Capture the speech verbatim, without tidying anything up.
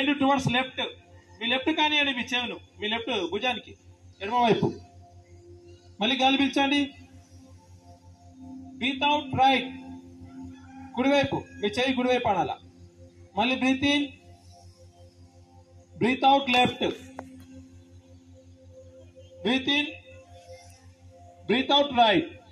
Bend towards left. మీ left కానివ్వండి, మీ చెవును మీ లెఫ్ట్ భుజానికి ఎడమ వైపు. మళ్ళీ గాలి పీల్చండి. బ్రీత్ అవుట్ రైట్, కుడివైపు మీ చెయ్యి కుడివైపు అనాల. మళ్ళీ breathe in, breathe out left, breathe in, breathe out right.